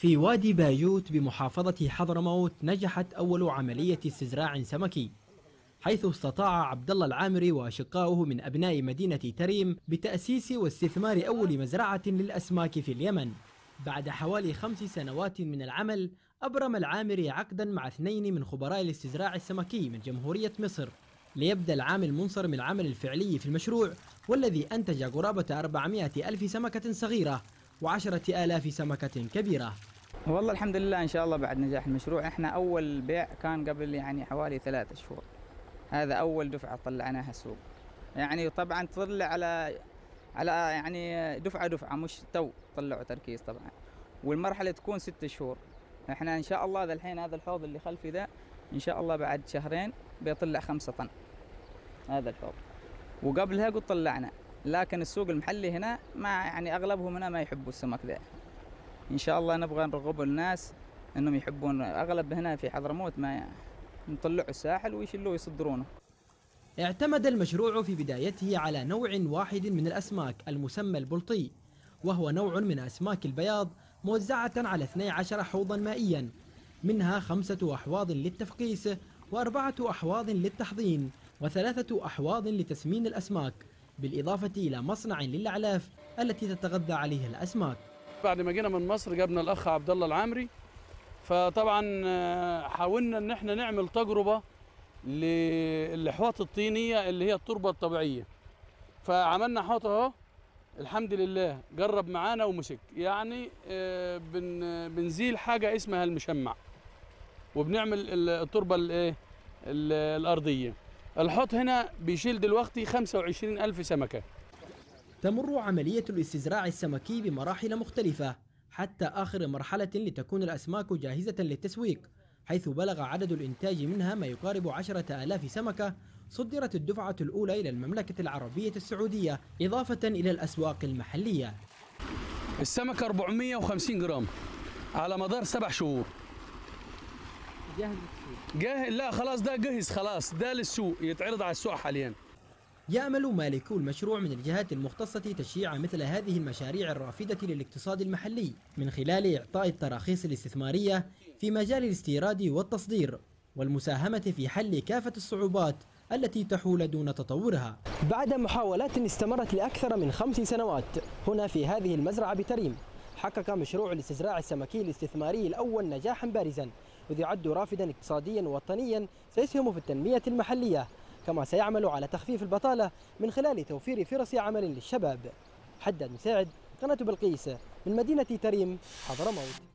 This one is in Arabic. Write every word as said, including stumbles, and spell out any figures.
في وادي بايوت بمحافظة حضرموت نجحت أول عملية استزراع سمكي، حيث استطاع عبد الله العامري وأشقاؤه من أبناء مدينة تريم بتأسيس واستثمار أول مزرعة للأسماك في اليمن. بعد حوالي خمس سنوات من العمل، أبرم العامري عقدا مع اثنين من خبراء الاستزراع السمكي من جمهورية مصر ليبدأ العام المنصرم العمل الفعلي في المشروع، والذي أنتج قرابة أربعمائة ألف سمكة صغيرة وعشرة آلاف سمكة كبيرة. والله الحمد لله إن شاء الله بعد نجاح المشروع. إحنا أول بيع كان قبل يعني حوالي ثلاثة شهور، هذا أول دفعة طلعناها السوق. يعني طبعا تطلع على على يعني دفعة دفعة، مش تو طلعوا تركيز طبعا، والمرحلة تكون ست شهور. إحنا إن شاء الله ذا الحين هذا الحوض اللي خلفي ذا إن شاء الله بعد شهرين بيطلع خمسة طن هذا الحوض، وقبلها قد طلعنا، لكن السوق المحلي هنا ما يعني أغلبهم هنا ما يحبوا السمك ذا. إن شاء الله نبغى نرغب الناس إنهم يحبون، أغلب هنا في حضرموت ما نطلعوا الساحل ويشلوه يصدرونه. اعتمد المشروع في بدايته على نوع واحد من الأسماك المسمى البلطي، وهو نوع من أسماك البياض موزعة على اثني عشر حوضا مائيا، منها خمسة أحواض للتفقيس وأربعة أحواض للتحضين وثلاثة أحواض لتسمين الأسماك، بالإضافة إلى مصنع للأعلاف التي تتغذى عليها الأسماك. بعد ما جينا من مصر جابنا الأخ عبد الله العامري، فطبعا حاولنا إن احنا نعمل تجربة للحواض الطينية اللي هي التربة الطبيعية، فعملنا حوض اهو الحمد لله جرب معانا ومسك. يعني بنزيل حاجة اسمها المشمع وبنعمل التربة الايه الأرضية. الحوض هنا بيشيل دلوقتي خمسة وعشرين ألف سمكة. تمر عملية الاستزراع السمكي بمراحل مختلفة حتى آخر مرحلة لتكون الأسماك جاهزة للتسويق، حيث بلغ عدد الإنتاج منها ما يقارب عشرة آلاف سمكة صدرت الدفعة الأولى إلى المملكة العربية السعودية، إضافة إلى الأسواق المحلية. السمكة أربعمائة وخمسين جرام على مدار سبع شهور. جاهز للسوق؟ جاهز؟ لا خلاص ده جهز، خلاص ده للسوق، يتعرض على السوق حاليا. يأمل مالكو المشروع من الجهات المختصة تشجيع مثل هذه المشاريع الرافدة للاقتصاد المحلي من خلال إعطاء التراخيص الاستثمارية في مجال الاستيراد والتصدير والمساهمة في حل كافة الصعوبات التي تحول دون تطورها. بعد محاولات استمرت لأكثر من خمس سنوات هنا في هذه المزرعة بتريم، حقق مشروع الاستزراع السمكي الاستثماري الأول نجاحا بارزا، إذ يعد رافدا اقتصاديا وطنيا سيسهم في التنمية المحلية، كما سيعمل على تخفيف البطالة من خلال توفير فرص عمل للشباب. حداد مساعد، قناة بلقيس، من مدينة تريم، حضرموت.